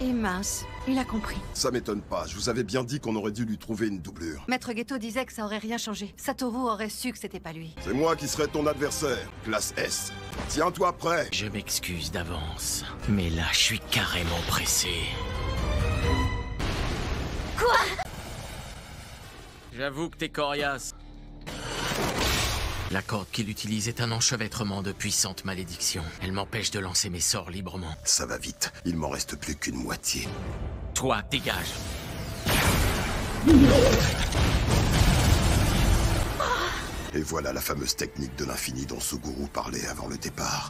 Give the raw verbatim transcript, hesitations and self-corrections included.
Et mince, il a compris. Ça m'étonne pas, je vous avais bien dit qu'on aurait dû lui trouver une doublure. Maître Ghetto disait que ça aurait rien changé. Satoru aurait su que c'était pas lui. C'est moi qui serai ton adversaire, classe S. Tiens-toi prêt. Je m'excuse d'avance, mais là, je suis carrément pressé. Quoi? J'avoue que t'es coriace. La corde qu'il utilise est un enchevêtrement de puissantes malédictions. Elle m'empêche de lancer mes sorts librement. Ça va vite, il m'en reste plus qu'une moitié. Toi, dégage. Et voilà la fameuse technique de l'infini dont Suguru parlait avant le départ.